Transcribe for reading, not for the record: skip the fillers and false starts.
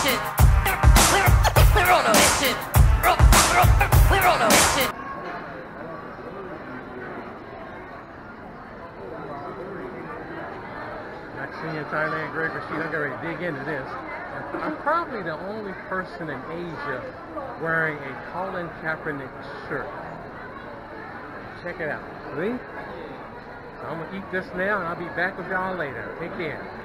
mission. We're on a mission. We're on a mission. Senior Thailand, Greg Rashid. I'm going to dig into this. I'm probably the only person in Asia wearing a Colin Kaepernick shirt. Check it out. See? So I'm going to eat this now, and I'll be back with y'all later. Take care.